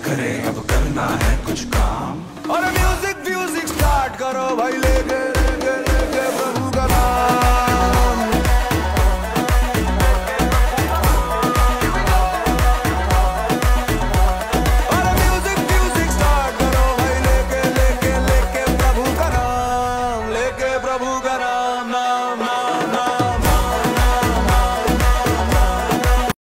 करे अब करना है कुछ काम। और म्यूजिक म्यूजिक स्टार्ट करो भाई लेके